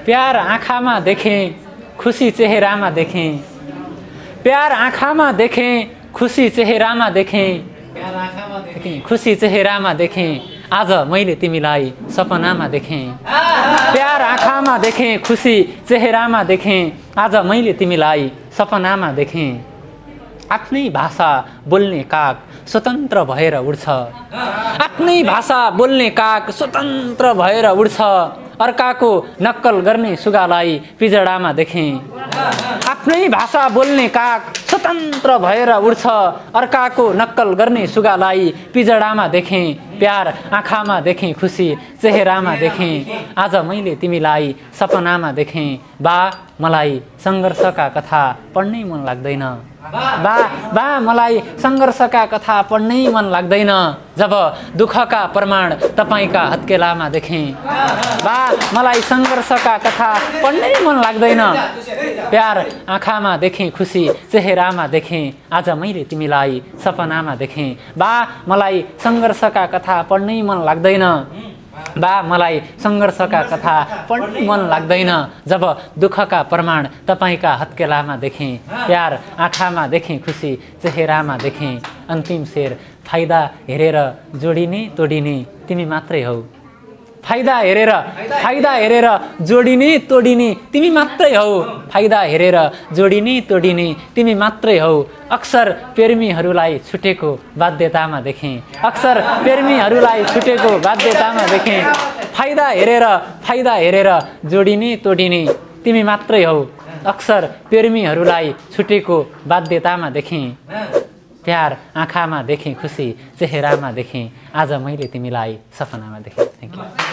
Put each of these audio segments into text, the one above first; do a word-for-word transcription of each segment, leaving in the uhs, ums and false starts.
प्यार आँखामा देखेँ खुसी चेहरामा देखेँ प्यार आँखामा देखेँ खुसी चेहरामा देखेँ खुसी चेहरामा देखेँ आज मैले तिमीलाई सपनामा देखेँ प्यार आँखामा देखेँ खुसी चेहरामा देखेँ आज मैले तिमीलाई सपनामा देखेँ आफ्नै भाषा बोल्ने काग स्वतन्त्र भएर उड्छ आफ्नै भाषा बोल्ने काग स्वतन्त्र भएर उड्छ अर्काको नक्कल गर्ने सुगालाई पिजडामा देखेँ आफ्नै भाषा बोल्ने काग स्वतन्त्र भएर उड्छ अर्काको नक्कल गर्ने सुगालाई पिजडामा देखेँ प्यार आँखामा देखेँ खुसी चेहरामा देखेँ आज मैले तिमीलाई सपनामा देखेँ बा मलाई सङ्घर्षका कथा पढ्नै मन लाग्दैन बा बा मलाई सङ्घर्षका कथा पढ्नै मन लाग्दैन जब दुःखका प्रमाण तपाईँका हत्केलामा देखेँ बा मलाई सङ्घर्षका कथा पढ्नै मन लाग्दैन प्यार आँखामा देखेँ खुसी चेहरामा देखेँ आज मैले तिमीलाई सपनामा देखेँ बा मलाई सङ्घर्षका कथा पढ्नै मन लाग्दैन बा मलाई सङ्घर्षका कथा पढ्नै मन लाग्दैन जब दुःखका प्रमाण तपाईँका हत्केलामा देखेँ प्यार आँखामा देखेँ खुसी चेहरामा देखेँ अन्तिम शेर फाइदा हेरेर जोडिने तोडिने तिमी मात्रै हौ फाइदा हेरेर फाइदा हेरेर जोडिने तोडिने तिमी मात्रै हौ फाइदा हेरेर जोडिने तोडिने तिमी मात्रै हौ अक्सर प्रेमीहरूलाई छुटेको बाध्यतामा देखेँ अक्सर प्रेमीहरूलाई छुटेको बाध्यतामा देखेँ फाइदा हेरेर फाइदा हेरेर जोडिने तोडिने तिमी मात्रै हौ अक्सर प्रेमीहरूलाई छुटेको बाध्यतामा देखेँ प्यार आँखामा देखेँ खुसी चेहरामा देखेँ आज मैले तिमीलाई सपनामा देखेँ थ्याङ्क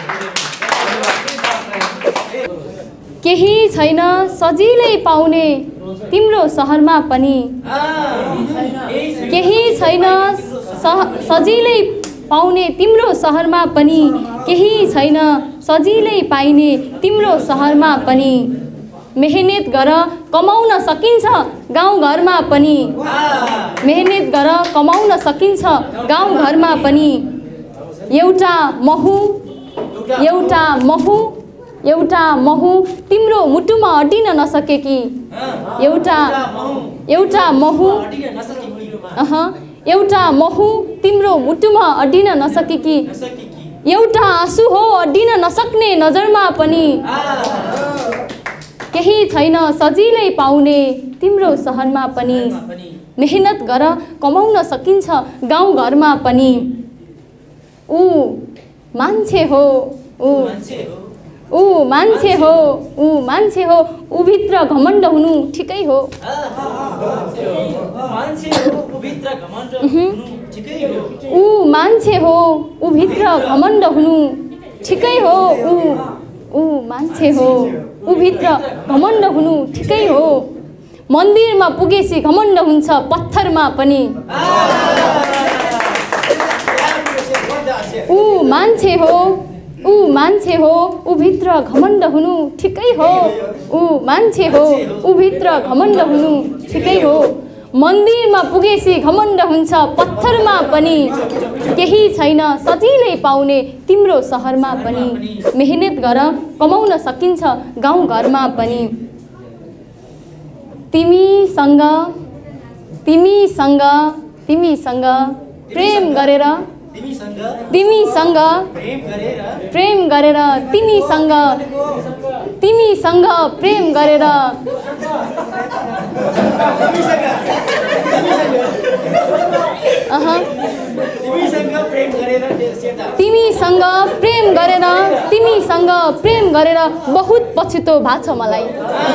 यू केही छैन सजिलै पाउने तिम्रो सहरमा पनि केही छैन सजिलै पाउने तिम्रो सहरमा पनि केही छैन सजिलै पाइने तिम्रो सहरमा पनि मेहनत गर कमाउन सकिन्छ गाउँघरमा पनि मेहनत गर कमाउन सकिन्छ गाउँघरमा पनि एउटा महु एउटा महु एउटा महु तिम्रो मुटुमा अटिन नसकेकी एउटा एउटा महु अह एउटा महु तिम्रो मुटुमा अटिन नसकेकी एउटा आँसु हो अडिन नसक्ने नजरमा पनि केही छैन सजिलै पाउने तिम्रो सहरमा पनि मेहनत गर कमाउन सकिन्छ गाउँघरमा पनि ऊ मान्छे हो ऊ ऊ मान्छे हो ऊ मान्छे हो ऊ भित्र घमण्ड हुनु ठिकै हो ऊ मान्छे हो ऊ भित्र घमण्ड हुनु ठिकै हो ऊ ऊ मान्छे हो ऊ भित्र घमण्ड हुनु ठिकै हो मन्दिरमा पुगेसी घमण्ड हुन्छ पत्थरमा पनि ऊ मान्छे हो ऊ मान्छे हो ऊ भित्र घमण्ड हुनु ठिकै हो ऊ मान्छे हो ऊ भित्र घमण्ड हुनु ठिकै हो मन्दिरमा पुगेसी घमण्ड हुन्छ पत्थरमा पनि केही छैन सजिलै पाउने तिम्रो सहरमा पनि मेहनत गर कमाउन सकिन्छ गाउँघरमा पनि तिमीसँग तिमीसँग तिमीसँग प्रेम गरेर तिमीसँग प्रेम गरेर तिमीसँग तिमीसँग प्रेम गरेर अह तिमीसँग प्रेम गरेर तिमीसँग प्रेम गरेर बहुत पछुतो भएको छ मलाई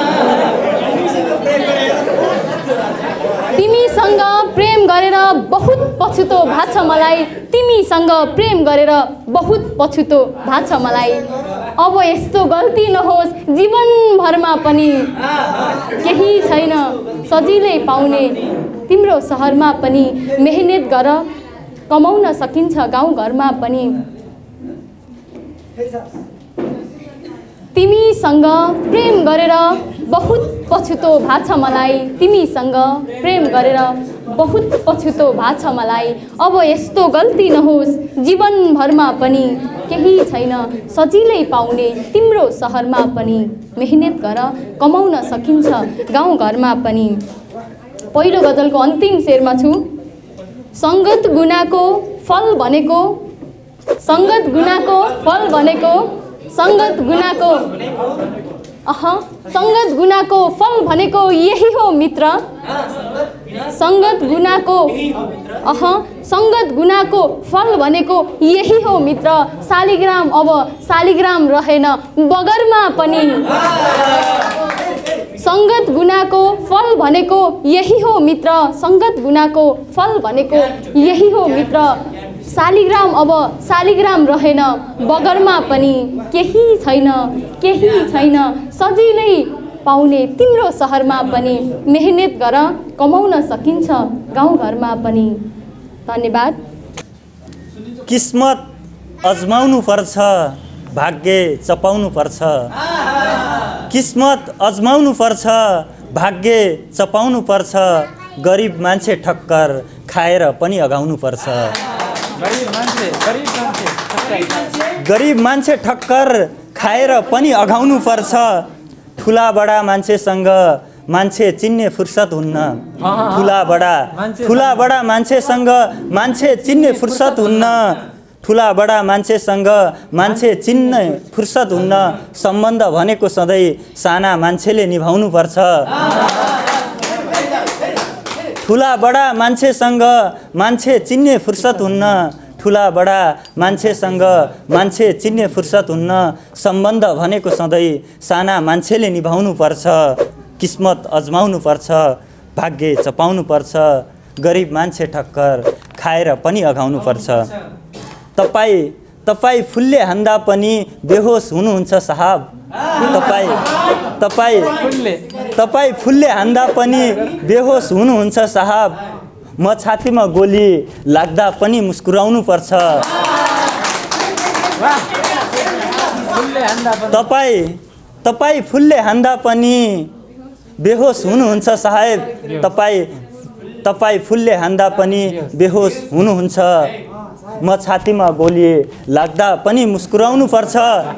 तिमीसँग प्रेम गरेर बहुत पछुतो भएको छ मलाई तिमीसँग प्रेम गरेर बहुत पछुतो भएको छ मलाई अब यस्तो गल्ती नहोस् जीवनभरमा पनि केही छैन सजिलै पाउने तिम्रो सहरमा पनि मेहनत गर कमाउन सकिन्छ गाउँघरमा पनि तिमीसँग प्रेम गरेर बहुत पछुतो भएको छ मलाई, तिमीसँग प्रेम गरेर बहुत पछुतो भएको छ मलाई। अब यस्तो गल्ती नहोस् जीवनभरमा पनि, केही छैन सजिलै पाउने तिम्रो सहरमा पनि। मेहनत गर कमाउन सकिन्छ गाउँघरमा पनि। पहिलो गजलको अन्तिम शेरमा छु। सङ्गत गुनाको फल भनेको, सङ्गत गुनाको फल भनेको, सङ्गत गुनाको अह सङ्गत गुनाको फल भनेको यही हो मित्र। सङ्गत गुनाको अह सङ्गत गुनाको फल भनेको यही हो मित्र। शालिग्राम अब शालिग्राम रहेन बगरमा पनि। सङ्गत गुनाको फल भनेको यही हो मित्र। सङ्गत गुनाको फल भनेको यही हो मित्र। शालिग्राम अब शालिग्राम रहेन बगरमा पनि। केही छैन केही छैन सजिलै पाउने तिम्रो सहरमा पनि। मेहनत गर कमाउन सकिन्छ गाउँघरमा पनि। धन्यवाद। किस्मत अजमाउनु पर्छ, भाग्य चपाउनु पर्छ। किस्मत अजमाउनु पर्छ, भाग्य चपाउनु पर्छ। गरिब मान्छे ठक्कर खाएर पनि अगाउनु पर्छ। गरिब मान्छे ठक्कर खाएर पनि अगाउनु पर्छ। ठुला बडा मान्छेसँग मान्छे चिन्ने फुर्सद हुन्न। ठुला बडा ठुला बडा मान्छेसँग मान्छे चिन्ने फुर्सद हुन्न। ठुला बडा मान्छेसँग मान्छे चिन्ने फुर्सद हुन्न। सम्बन्ध भनेको सधैँ साना मान्छेले निभाउनु पर्छ। ठुला बडा मान्छेसँग मान्छे चिन्ने फुर्सद हुन्न। ठुला बडा मान्छेसँग मान्छे चिन्ने फुर्सद हुन्न। सम्बन्ध भनेको सधैँ साना मान्छेले निभाउनु पर्छ। किस्मत अजमाउनु पर्छ, भाग्य चपाउनु पर्छ। गरिब मान्छे ठक्कर खाएर पनि अगाउनु पर्छ। तपाईँ तपाईँ फुलले हान्दा पनि बेहोस हुनुहुन्छ साहब। तपाईँ तपाईँ तपाईँ फुलले हान्दा पनि बेहोस हुनुहुन्छ साहब। म छातीमा गोली लाग्दा पनि मुस्कुराउनु पर्छ। तपाईँ तपाईँ फुलले हान्दा पनि बेहोस हुनुहुन्छ साहेब। तपाईँ तपाईँ फुलले हान्दा पनि बेहोस हुनुहुन्छ। म छातीमा गोली लाग्दा पनि मुस्कुराउनु पर्छ।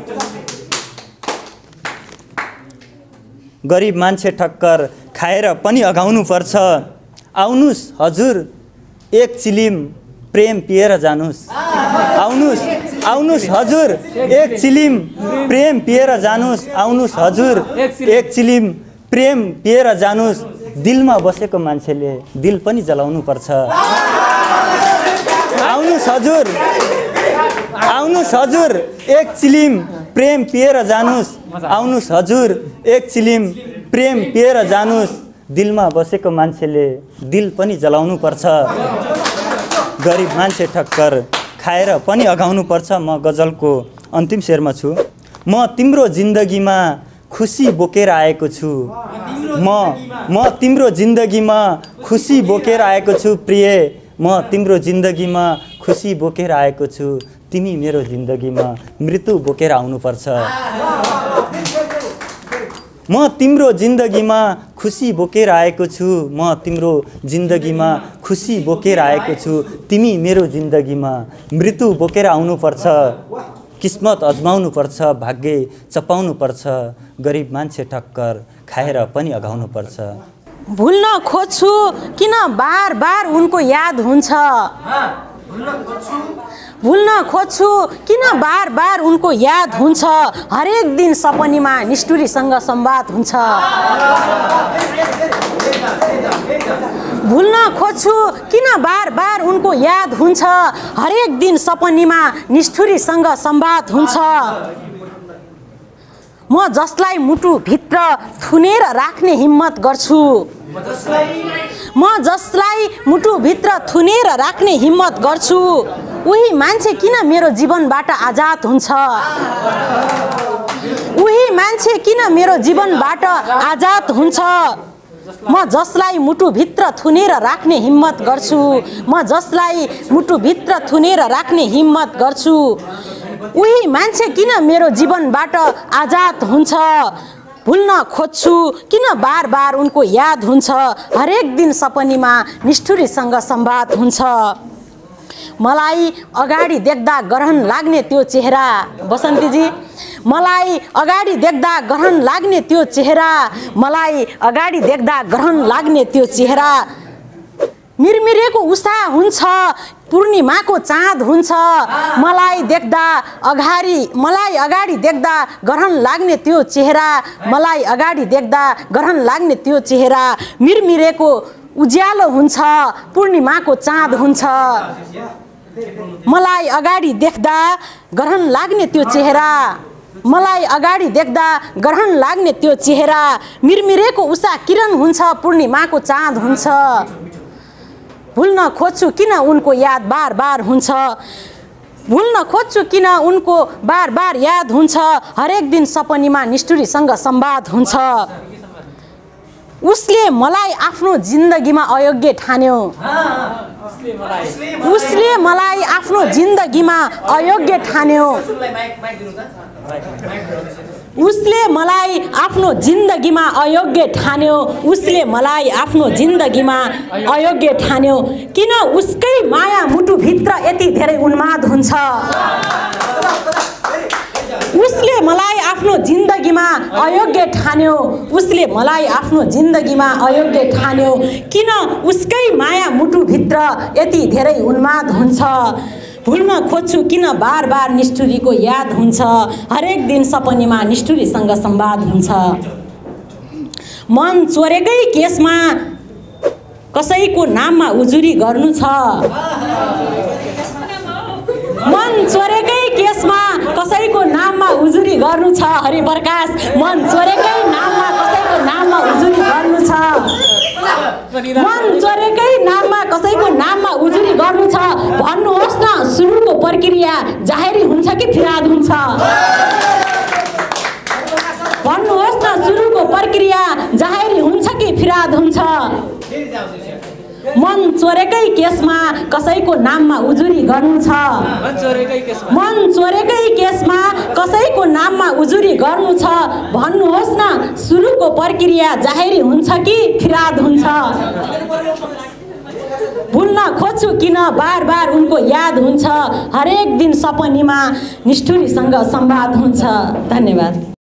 गरिब मान्छे ठक्कर खाएर पनि अगाउनु पर्छ। आउनुस् हजुर एक चिलिम प्रेम पिएर जानुस्। आउनुस् आउनुस् हजुर एक चिलिम प्रेम पिएर जानुस्। आउनुस् हजुर एक चिलिम प्रेम पिएर जानुस्। दिलमा बसेको मान्छेले दिल पनि जलाउनु पर्छ। आउनुस् हजुर आउनुस् हजुर एक चिलिम प्रेम पिएर जानुस्। आउनुस् हजुर एक चिलिम प्रेम पिएर जानुस्। दिलमा बसेको मान्छेले दिल पनि जलाउनु पर्छ। गरिब मान्छे ठक्कर खाएर पनि अगाउनु पर्छ। म गजलको अन्तिम शेरमा छु। म तिम्रो जिन्दगीमा खुसी बोकेर आएको छु। म म तिम्रो जिन्दगीमा खुसी बोकेर आएको छु प्रिय। म तिम्रो जिन्दगीमा खुसी बोकेर आएको छु। तिमी मेरो जिन्दगीमा मृत्यु बोकेर आउनुपर्छ। म तिम्रो जिन्दगीमा खुसी बोकेर आएको छु। म तिम्रो जिन्दगीमा खुसी बोकेर आएको छु। तिमी मेरो जिन्दगीमा मृत्यु बोकेर आउनुपर्छ। किस्मत अजमाउनु पर्छ, भाग्य चपाउनु पर्छ। गरिब मान्छे ठक्कर खाएर पनि अगाउनु पर्छ। भुल्न खोज्छु किन बार बार उनको याद हुन्छ। भुल्न खोज्छु किन बार बार उनको याद हुन्छ। हरेक दिन सपनीमा निष्ठुरीसँग संवाद हुन्छ। भुल्न खोज्छु किन बार बार उनको याद हुन्छ। हरेक दिन सपनीमा निष्ठुरीसँग संवाद हुन्छ। म जसलाई मुटुभित्र थुनेर राख्ने हिम्मत गर्छु। म जसलाई मुटुभित्र थुनेर राख्ने हिम्मत गर्छु। उही मान्छे किन मेरो जीवनबाट आजाद हुन्छ। उही मान्छे किन मेरो जीवनबाट आजाद हुन्छ। म जसलाई मुटुभित्र थुनेर राख्ने हिम्मत गर्छु। म जसलाई मुटुभित्र थुनेर राख्ने हिम्मत गर्छु। उही मान्छे किन मेरो जीवनबाट आजाद हुन्छ, भुल्न खोज्छु किन बार बार उनको याद हुन्छ, हरेक दिन सपनीमा निष्ठुरीसँग संवाद हुन्छ। मलाई अगाडि देख्दा ग्रहण लाग्ने त्यो चेहरा, बसन्तीजी मलाई अगाडि देख्दा ग्रहण लाग्ने त्यो चेहरा, मलाई अगाडि देख्दा ग्रहण लाग्ने त्यो चेहरा, मिरमिरेको उषा हुन्छ, पूर्णिमाको चाँद हुन्छ, मलाई देख्दा अगाडि मलाई अगाडि देख्दा ग्रहण लाग्ने त्यो चेहरा, मलाई अगाडि देख्दा ग्रहण लाग्ने त्यो चेहरा, मिरमिरेको उज्यालो हुन्छ, पूर्णिमाको चाँद हुन्छ, मलाई अगाडि देख्दा ग्रहण लाग्ने त्यो चेहरा, मलाई अगाडि देख्दा ग्रहण लाग्ने त्यो चेहरा, मिरमिरेको उषा किरण हुन्छ, पूर्णिमाको चाँद हुन्छ, भुल्न खोज्छु किन उनको याद बार बार हुन्छ, भुल्न खोज्छु किन उनको बार बार याद हुन्छ, हरेक दिन सपनीमा निष्ठुरीसँग संवाद हुन्छ। उसले मलाई आफ्नो जिन्दगीमा अयोग्य ठान्यो, उसले मलाई आफ्नो जिन्दगीमा अयोग्य ठान्यो, उसले मलाई आफ्नो जिन्दगीमा अयोग्य ठान्यो, उसले मलाई आफ्नो जिन्दगीमा अयोग्य ठान्यो, किन उसकै माया मुटुभित्र यति धेरै उन्माद हुन्छ, उसले मलाई आफ्नो जिन्दगीमा अयोग्य ठान्यो, उसले मलाई आफ्नो जिन्दगीमा अयोग्य ठान्यो, किन उसकै माया मुटुभित्र यति धेरै उन्माद हुन्छ, भुल्न खोज्छु किन बार बार निष्ठुरीको याद हुन्छ, हरेक दिन सपनीमा निष्ठुरीसँग संवाद हुन्छ। मन चोरेकै केसमा कसैको नाममा उजुरी गर्नु छ, मन चोरेकै केसमा कसैको नाममा उजुरी गर्नु छ, हरिप्रकाश मन चोरेकै नाममा कसैको नाममा उजुरी गर्नु छ, मन चोरेकै नाममा कसैको नाममा उजुरी गर्नु छ, भन्नुहोस् न सुरुको प्रक्रिया जाहेरी हुन्छ कि फिराद हुन्छ, भन्नुहोस् न सुरुको प्रक्रिया जाहेरी हुन्छ कि फिराद हुन्छ। मन चोरेकै केसमा कसैको नाममा उजुरी गर्नु छ, मन चोरेकै केसमा कसैको नाममा उजुरी गर्नु छ, भन्नुहोस् न सुरुको प्रक्रिया जाहेरी हुन्छ कि फिराद हुन्छ, भुल्न खोज्छु किन बार बार उनको याद हुन्छ, हरेक दिन सपनीमा निष्ठुरीसँग संवाद हुन्छ। धन्यवाद।